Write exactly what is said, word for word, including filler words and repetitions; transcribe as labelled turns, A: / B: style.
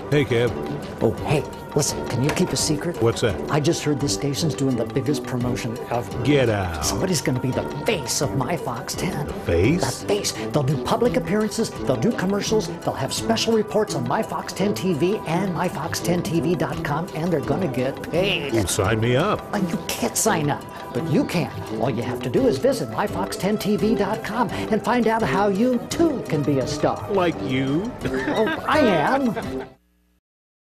A: Hey, Kev.
B: Oh, hey, listen, can you keep a secret?
A: What's that?
B: I just heard this station's doing the biggest promotion ever.
A: Get out.
B: Somebody's going to be the face of my Fox ten.
A: Face?
B: The face. They'll do public appearances, they'll do commercials, they'll have special reports on my Fox ten T V and my fox ten T V dot com, and they're going to get paid.
A: Well, sign me up.
B: And you can't sign up, but you can. All you have to do is visit my fox ten T V dot com and find out how you, too, can be a star.
A: Like you?
B: Oh, I am.